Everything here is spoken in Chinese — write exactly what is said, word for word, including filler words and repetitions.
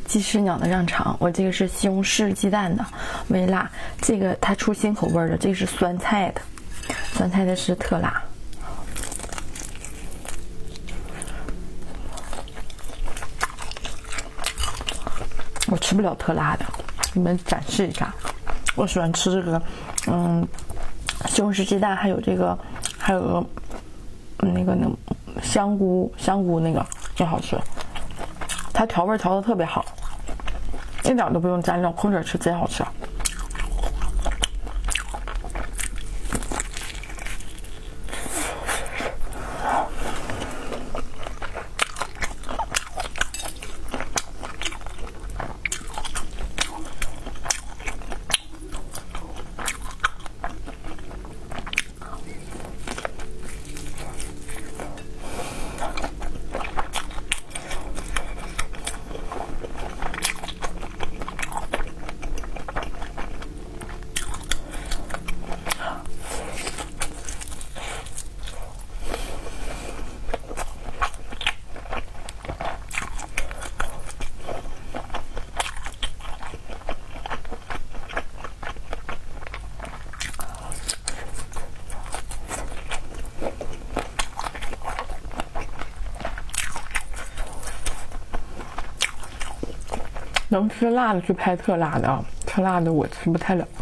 鸡翅鸟的让尝，我这个是西红柿鸡蛋的微辣，这个它出新口味的，这个是酸菜的，酸菜的是特辣。我吃不了特辣的，你们展示一下。我喜欢吃这个，嗯，西红柿鸡蛋，还有这个，还有个那个那香菇香菇那个最好吃，它调味调的特别好，一点都不用蘸料，空着吃贼好吃。能吃辣的去拍特辣的啊，特辣的我吃不太了。